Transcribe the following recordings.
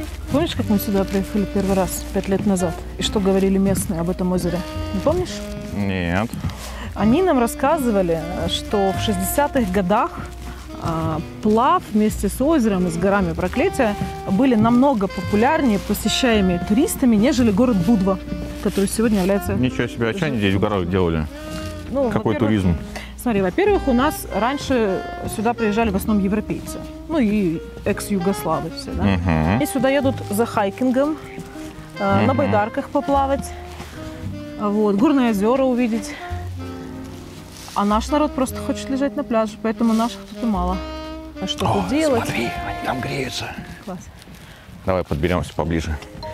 Помнишь, как мы сюда приехали первый раз 5 лет назад? И что говорили местные об этом озере? Не помнишь? Нет. Они нам рассказывали, что в 60-х годах Плав вместе с озером и с горами Проклятия были намного популярнее посещаемые туристами, нежели город Будва, который сегодня является... Ничего себе, а что они здесь в горах делали? Ну, какой туризм? Смотри, во-первых, у нас раньше сюда приезжали в основном европейцы, ну и экс-югославы все, да? И сюда едут за хайкингом, на байдарках поплавать, вот, горные озера увидеть. А наш народ просто хочет лежать на пляже, поэтому наших тут и мало. А что тут делать? Смотри, они там греются. Класс. Давай подберемся поближе.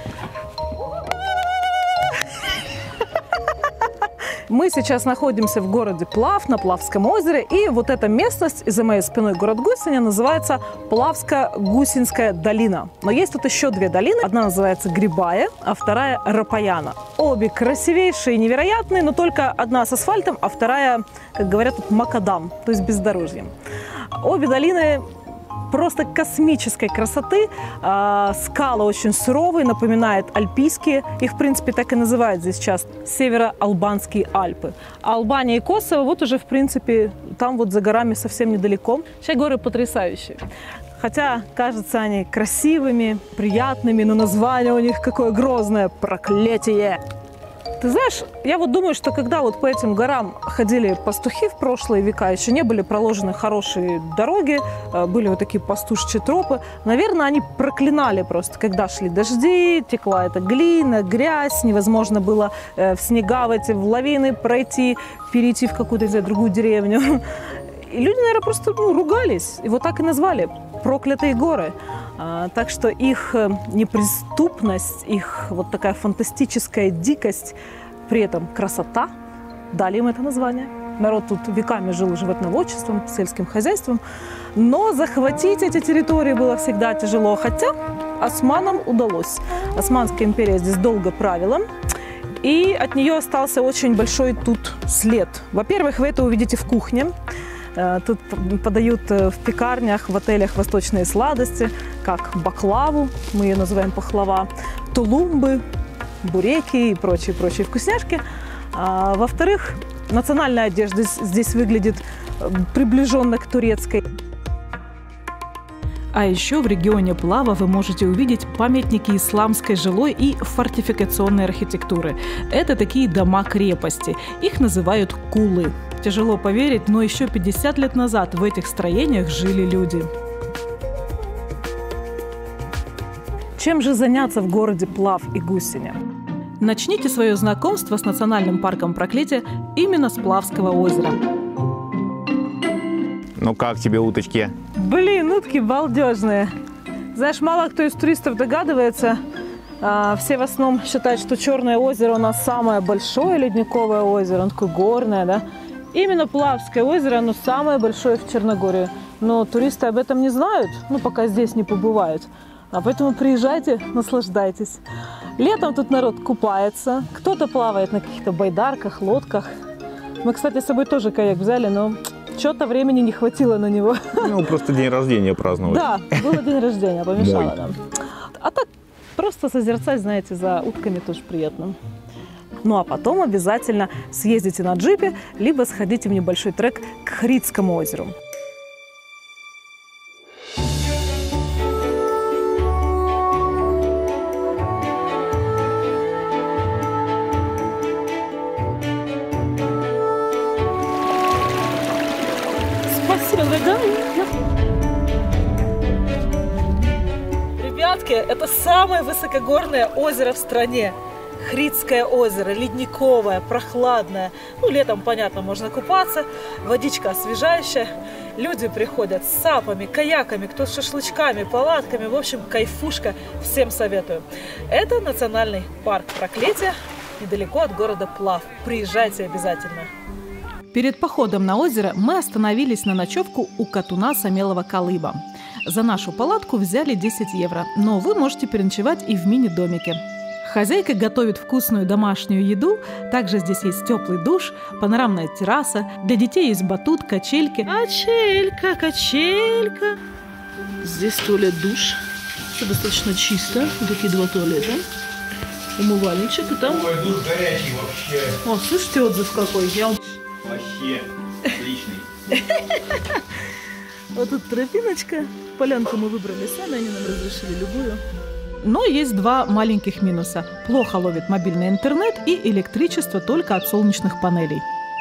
Мы сейчас находимся в городе Плав, на Плавском озере. И вот эта местность, за моей спиной город Гусиня, называется Плавско-Гусинская долина. Но есть тут еще две долины. Одна называется Грибая, а вторая Рапаяна. Обе красивейшие и невероятные, но только одна с асфальтом, а вторая, как говорят, тут макадам, то есть бездорожьем. Обе долины просто космической красоты. Скалы очень суровые, напоминают альпийские. Их, в принципе, так и называют здесь сейчас Североалбанские Альпы. А Албания и Косово вот уже, в принципе, там вот за горами совсем недалеко. Вообще горы потрясающие. Хотя, кажутся они красивыми, приятными, но название у них какое грозное – Проклятие. Ты знаешь, я вот думаю, что когда вот по этим горам ходили пастухи в прошлые века, еще не были проложены хорошие дороги, были вот такие пастушьи тропы, наверное, они проклинали просто, когда шли дожди, текла эта глина, грязь, невозможно было в снега, в лавины пройти, перейти в какую-то, не знаю, другую деревню. И люди, наверное, просто ругались, и вот так и назвали – проклятые горы. Так что их неприступность, их вот такая фантастическая дикость, при этом красота, дали им это название. Народ тут веками жил животноводчеством, сельским хозяйством, но захватить эти территории было всегда тяжело, хотя османам удалось. Османская империя здесь долго правила, и от нее остался очень большой тут след. Во-первых, вы это увидите в кухне. Тут подают в пекарнях, в отелях восточные сладости, как баклаву, мы ее называем пахлава, тулумбы, буреки и прочие вкусняшки. Во-вторых, национальная одежда здесь выглядит приближенно к турецкой. А еще в регионе Плава вы можете увидеть памятники исламской жилой и фортификационной архитектуры. Это такие дома-крепости. Их называют кулы. Тяжело поверить, но еще 50 лет назад в этих строениях жили люди. Чем же заняться в городе Плав и Гусиня? Начните свое знакомство с национальным парком Проклятия именно с Плавского озера. Ну как тебе уточки? Блин, утки балдежные. Знаешь, мало кто из туристов догадывается. Все в основном считают, что Черное озеро у нас самое большое ледниковое озеро. Оно такое горное, да? Именно Плавское озеро, оно самое большое в Черногории. Но туристы об этом не знают, ну, пока здесь не побывают. А поэтому приезжайте, наслаждайтесь. Летом тут народ купается, кто-то плавает на каких-то байдарках, лодках. Мы, кстати, с собой тоже каяк взяли, но что-то времени не хватило на него. Ну, просто день рождения праздновать. Да, было день рождения, помешало нам. А так, просто созерцать, знаете, за утками тоже приятно. Ну, а потом обязательно съездите на джипе, либо сходите в небольшой трек к Хридскому озеру. Спасибо, дорогая. Ребятки, это самое высокогорное озеро в стране. Хридское озеро, ледниковое, прохладное. Ну, летом, понятно, можно купаться, водичка освежающая. Люди приходят с сапами, каяками, кто с шашлычками, палатками. В общем, кайфушка. Всем советую. Это национальный парк Проклятия, недалеко от города Плав. Приезжайте обязательно. Перед походом на озеро мы остановились на ночевку у катуна Самелова Колыба. За нашу палатку взяли 10 евро, но вы можете переночевать и в мини-домике. Хозяйка готовит вкусную домашнюю еду, также здесь есть теплый душ, панорамная терраса, для детей есть батут, качельки. Качелька. Здесь туалет, душ. место достаточно чисто. Вот такие два туалета. Умывальничек и там... Ой, душ горячий вообще. О, слышите отзыв какой? Вообще отличный. Вот тут тропиночка. Полянку мы выбрали сами, они нам разрешили любую. Но есть два маленьких минуса. Плохо ловит мобильный интернет и электричество только от солнечных панелей.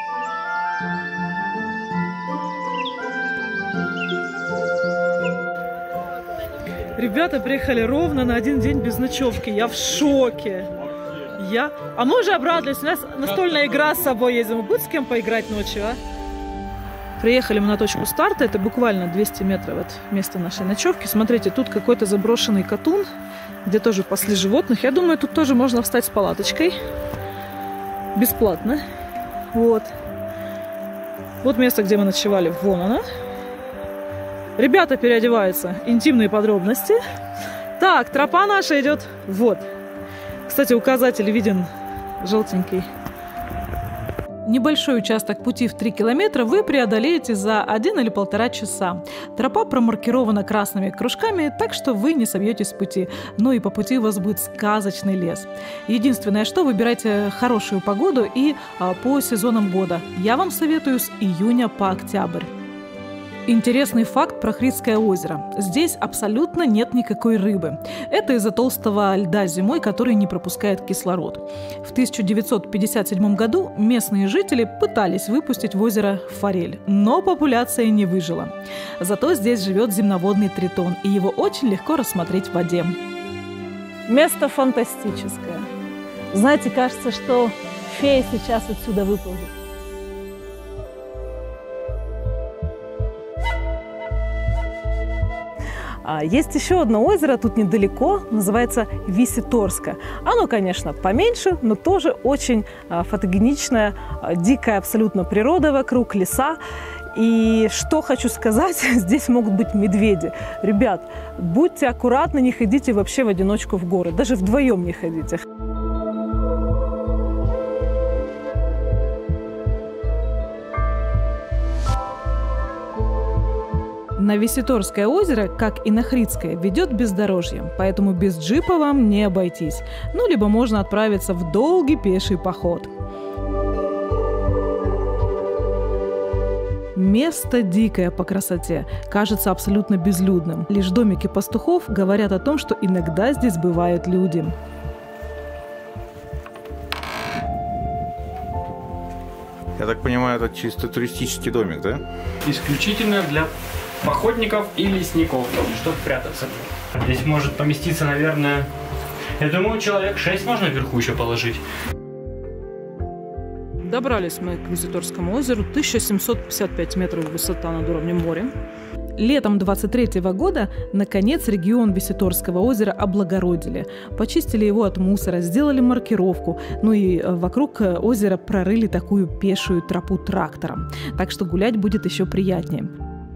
Ребята приехали ровно на один день без ночевки. Я в шоке. А мы уже обрадовались. У нас настольная игра с собой есть. Будет с кем поиграть ночью, а? Приехали мы на точку старта. Это буквально 200 метров от места нашей ночевки. Смотрите, тут какой-то заброшенный катун, где тоже пасли животных. Я думаю, тут тоже можно встать с палаточкой. Бесплатно. Вот. Вот место, где мы ночевали. Вон оно. Ребята переодеваются. Интимные подробности. Так, тропа наша идет. Вот. Кстати, указатель виден желтенький. Небольшой участок пути в 3 километра вы преодолеете за 1 или 1,5 часа. Тропа промаркирована красными кружками, так что вы не собьетесь с пути. Ну и по пути у вас будет сказочный лес. Единственное, что выбирайте хорошую погоду и по сезонам года. Я вам советую с июня по октябрь. Интересный факт про Хридское озеро. Здесь абсолютно нет никакой рыбы. Это из-за толстого льда зимой, который не пропускает кислород. В 1957 году местные жители пытались выпустить в озеро форель, но популяция не выжила. Зато здесь живет земноводный тритон, и его очень легко рассмотреть в воде. Место фантастическое. Знаете, кажется, что фея сейчас отсюда выплывет. Есть еще одно озеро, тут недалеко, называется Виситорское. Оно, конечно, поменьше, но тоже очень фотогеничное, дикая абсолютно природа вокруг, леса. И что хочу сказать, здесь могут быть медведи. Ребят, будьте аккуратны, не ходите вообще в одиночку в горы, даже вдвоем не ходите. На Виситорское озеро, как и на Хридское, ведет бездорожье, поэтому без джипа вам не обойтись. Ну, либо можно отправиться в долгий пеший поход. Место дикое по красоте, кажется абсолютно безлюдным. Лишь домики пастухов говорят о том, что иногда здесь бывают люди. Я так понимаю, это чисто туристический домик, да? Исключительно для походников и лесников, чтобы прятаться. Здесь может поместиться, наверное, я думаю, человек 6 можно вверху еще положить. Добрались мы к Виситорскому озеру, 1755 метров высота над уровнем моря. Летом 23 года, наконец, регион Виситорского озера облагородили. Почистили его от мусора, сделали маркировку, ну и вокруг озера прорыли такую пешую тропу трактором. Так что гулять будет еще приятнее.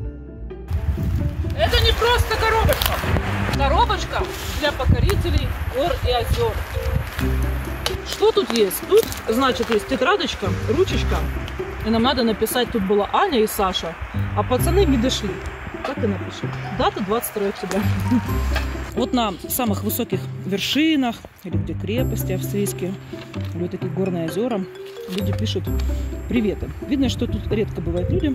Это не просто коробочка. Коробочка для покорителей гор и озер. Что тут есть? Тут, значит, есть тетрадочка, ручечка. И нам надо написать, тут была Аня и Саша. А пацаны не дошли. Так и напишем. Дата 22 октября. Вот на самых высоких вершинах, или где крепости австрийские, или вот такие горные озера, люди пишут приветы. Видно, что тут редко бывают люди.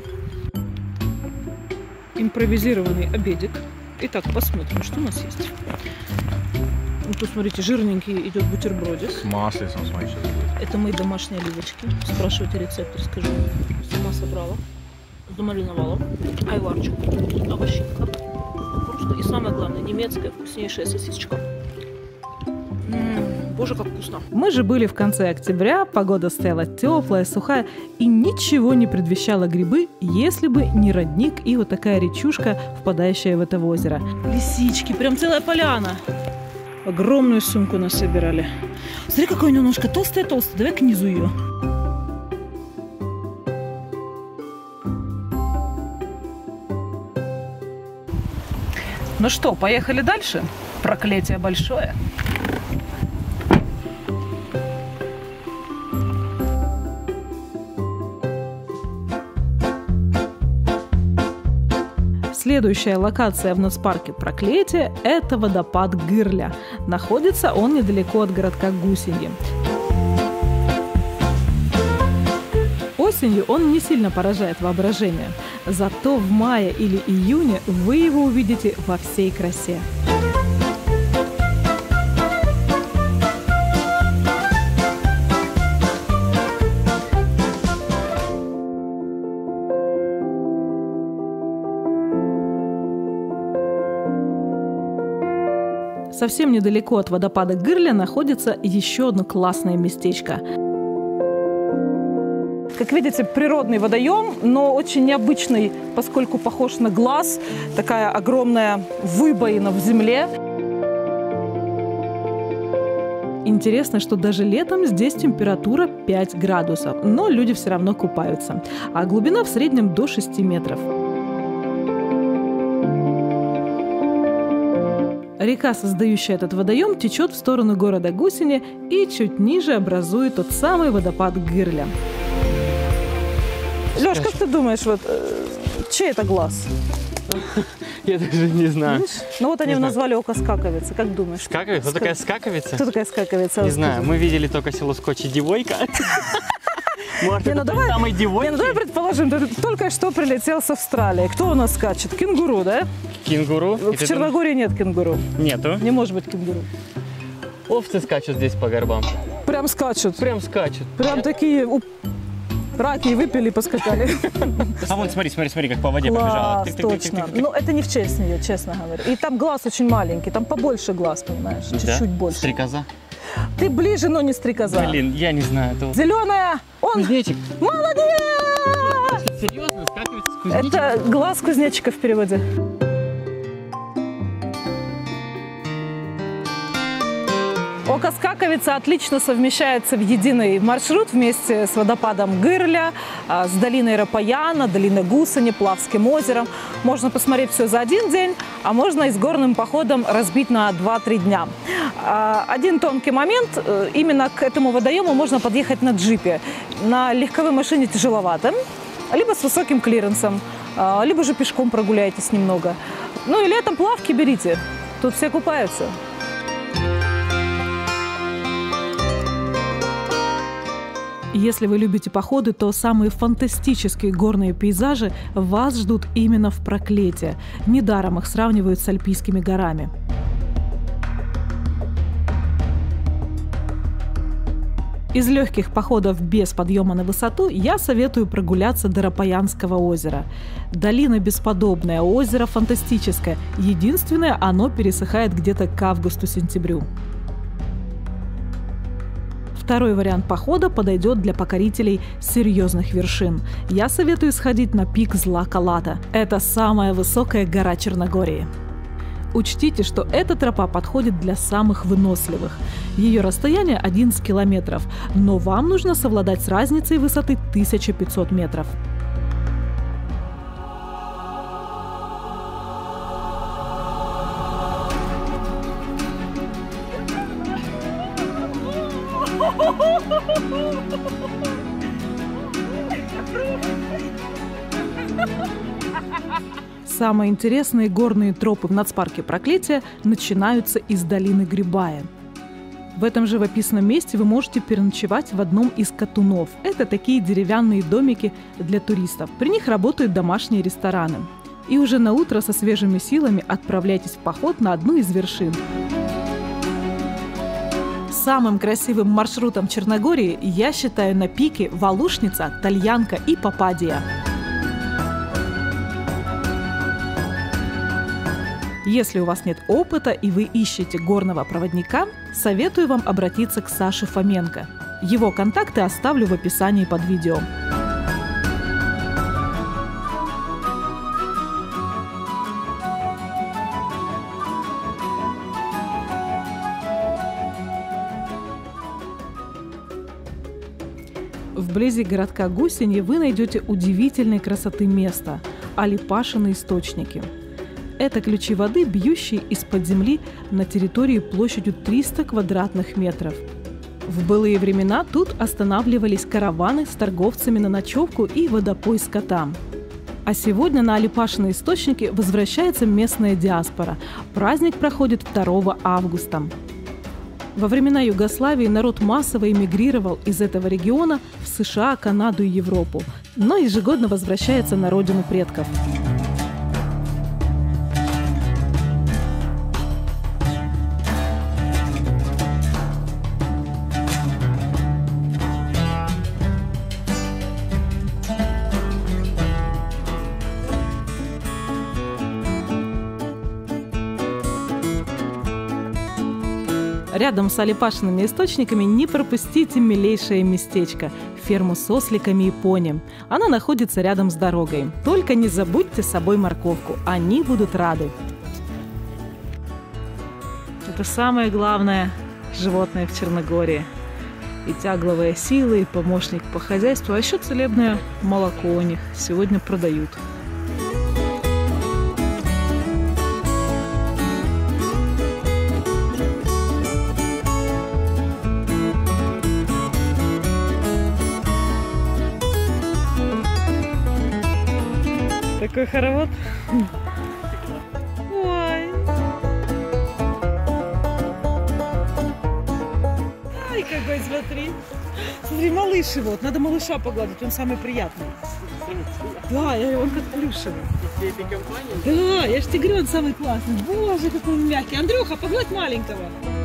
Импровизированный обедик. Итак, посмотрим, что у нас есть. Вот тут, смотрите, жирненький идет бутербродик. С маслицем, смотри, сейчас будет. Это мои домашние оливочки. Спрашивайте рецепт, расскажу. Сама собрала. Замариновала. Айварчик. Овощинка. Просто. И самое главное, немецкая вкуснейшая сосисочка. Боже, как вкусно. Мы же были в конце октября, погода стояла теплая, сухая, и ничего не предвещало грибы, если бы не родник и вот такая речушка, впадающая в это озеро. Лисички, прям целая поляна. Огромную сумку насобирали. Смотри, какая немножко толстая-толстая. Давай к низу ее. Ну что, поехали дальше? Проклятие большое. Следующая локация в нацпарке Проклятие – это водопад Гырля. Находится он недалеко от городка Гусинье. Осенью он не сильно поражает воображение. Зато в мае или июне вы его увидите во всей красе. Совсем недалеко от водопада Гырля находится еще одно классное местечко. Как видите, природный водоем, но очень необычный, поскольку похож на глаз. Такая огромная выбоина в земле. Интересно, что даже летом здесь температура 5 градусов, но люди все равно купаются. А глубина в среднем до 6 метров. Река, создающая этот водоем, течет в сторону города Гусине и чуть ниже образует тот самый водопад Гырля. Лёш, как ты думаешь, вот чей это глаз? Я даже не знаю. Ну вот они его назвали око скаковицы. Как думаешь? Скаковица? Кто такая скаковица? Кто такая скаковица? Не знаю, мы видели только село Скотч и Дивойка. Может, это тот самый Дивойки? Давай предположим, ты только что прилетел с Австралии. Кто у нас скачет? Кенгуру, да? Кенгуру? В Черногории нет кенгуру. Нету. Не может быть кенгуру. Овцы скачут здесь по горбам. Прям скачут. Прям скачут. Прям такие раки выпили, поскакали. А вон, смотри, как по воде побежала. Класс, точно. Ну, это не в честь нее, честно говоря. И там глаз очень маленький, там побольше глаз, понимаешь? Чуть-чуть больше. Стрекоза? Ты ближе, но не стрекоза. Блин, я не знаю. Зеленая! Он! Кузнечик. Молодец! Серьезно? Скаковица с кузнечиком? Это глаз кузнечика в переводе. Око скаковица отлично совмещается в единый маршрут вместе с водопадом Гырля, с долиной Рапаяна, долиной Гусыни, Плавским озером. Можно посмотреть все за один день, а можно и с горным походом разбить на 2-3 дня. Один тонкий момент. Именно к этому водоему можно подъехать на джипе. На легковой машине тяжеловато, либо с высоким клиренсом, либо же пешком прогуляйтесь немного. Ну и летом плавки берите. Тут все купаются. Если вы любите походы, то самые фантастические горные пейзажи вас ждут именно в Проклятие. Недаром их сравнивают с альпийскими горами. Из легких походов без подъема на высоту я советую прогуляться до Рапаянского озера. Долина бесподобная, озеро фантастическое. Единственное, оно пересыхает где-то к августу-сентябрю. Второй вариант похода подойдет для покорителей серьезных вершин. Я советую сходить на пик Зла-Калата. Это самая высокая гора Черногории. Учтите, что эта тропа подходит для самых выносливых. Ее расстояние 11 километров, но вам нужно совладать с разницей высоты 1500 метров. Самые интересные горные тропы в нацпарке Проклятие начинаются из долины Грибая. В этом живописном месте вы можете переночевать в одном из катунов. Это такие деревянные домики для туристов. При них работают домашние рестораны. И уже на утро со свежими силами отправляйтесь в поход на одну из вершин. Самым красивым маршрутом Черногории я считаю на пике Валушница, Тальянка и Попадия. Если у вас нет опыта и вы ищете горного проводника, советую вам обратиться к Саше Фоменко. Его контакты оставлю в описании под видео. Вблизи городка Гусинье вы найдете удивительной красоты место – Алипашины источники. Это ключи воды, бьющие из-под земли на территории площадью 300 квадратных метров. В былые времена тут останавливались караваны с торговцами на ночевку и водопой скота. А сегодня на Алипашино источники возвращается местная диаспора. Праздник проходит 2 августа. Во времена Югославии народ массово эмигрировал из этого региона в США, Канаду и Европу, но ежегодно возвращается на родину предков. Рядом с Алипашиными источниками не пропустите милейшее местечко – ферму с осликами и пони. Она находится рядом с дорогой. Только не забудьте с собой морковку, они будут рады. Это самое главное животное в Черногории. И тягловая сила, и помощник по хозяйству, а еще целебное молоко у них сегодня продают. Такой хоровод. Ой. Ай, какой, смотри. Смотри, малыш его. Надо малыша погладить, он самый приятный. Да, он как плюшевый. Да, я же тебе говорю, он самый классный. Боже, какой он мягкий. Андрюха, погладь маленького.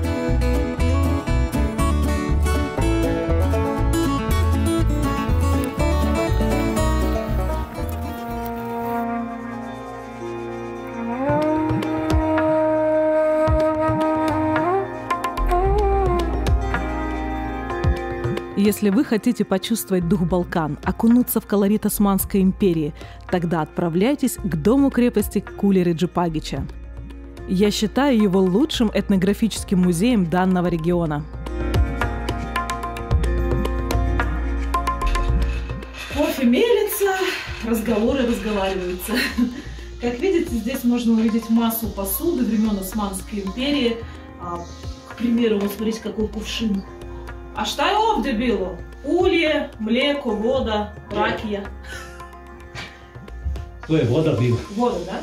Если вы хотите почувствовать дух Балкан, окунуться в колорит Османской империи, тогда отправляйтесь к дому-крепости Кулери-Джипагича. Я считаю его лучшим этнографическим музеем данного региона. Кофе мелится, разговоры разговариваются. Как видите, здесь можно увидеть массу посуды времен Османской империи. К примеру, вот смотрите, какой кувшин. А что овде было? Улье, млеко, вода, ракия. Ой, вода была. Вода, да?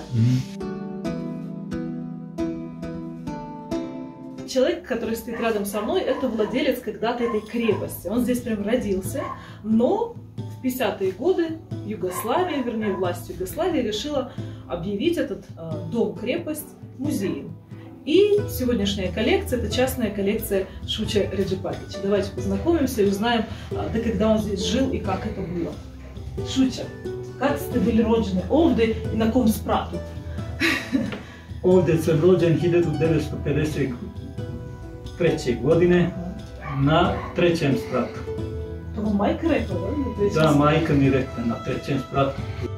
Человек, который стоит рядом со мной, это владелец когда-то этой крепости. Он здесь прям родился, но в 50-е годы Югославия, вернее, власть Югославии решила объявить этот дом-крепость музеем. И сегодняшняя коллекция – это частная коллекция Шуча Реджипагича. Давайте познакомимся и узнаем, да, когда он здесь жил и как это было. Шуча, как сте были роđeni ovdje и на ком спрату? Ovdje sam rođen 1953. godine na 3. spratu. To vam majka rekla, da? Da, majka mi rekla na 3. spratu.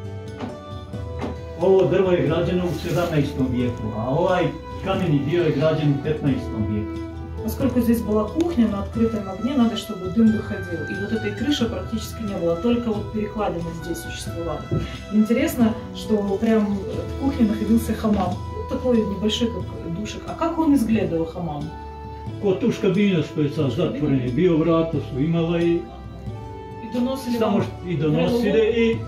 Ovo drvo je građeno u 17. vijeku, a ovaj каменный dio je građen в 15 веке. Поскольку здесь была кухня на открытом огне, надо, чтобы дым выходил. И вот этой крыши практически не было, только вот перекладины здесь существовали. Интересно, что прямо в кухне находился хамам. Ну, такой небольшой, как душик. А как он изгледал хамам? Котуш кабина, što je sad zatvoreni bio, vrata su imala i доносили samo i donosili i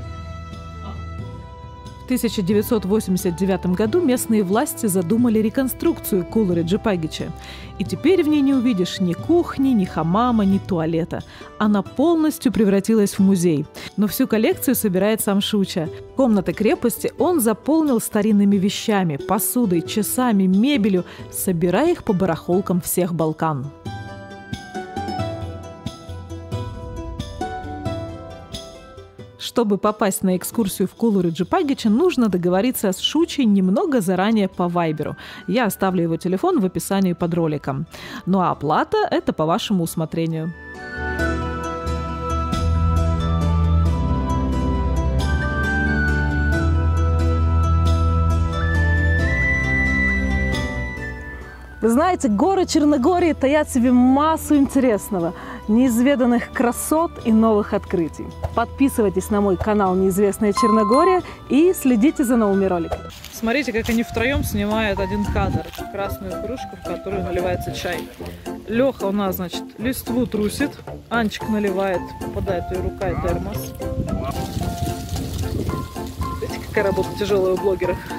В 1989 году местные власти задумали реконструкцию Кулери-Джипагича. И теперь в ней не увидишь ни кухни, ни хамама, ни туалета. Она полностью превратилась в музей. Но всю коллекцию собирает сам Шуча. Комнаты крепости он заполнил старинными вещами, посудой, часами, мебелью, собирая их по барахолкам всех Балкан. Чтобы попасть на экскурсию в Кулери-Джипагича, нужно договориться с Шучей немного заранее по Вайберу. Я оставлю его телефон в описании под роликом. Ну а оплата – это по вашему усмотрению. Вы знаете, горы Черногории таят в себе массу интересного, неизведанных красот и новых открытий. Подписывайтесь на мой канал «Неизвестная Черногория» и следите за новыми роликами. Смотрите, как они втроем снимают один кадр. Красную кружку, в которую наливается чай. Леха у нас, значит, листву трусит. Анчик наливает, попадает в ее рука и термос. какая работа тяжелая у блогеров.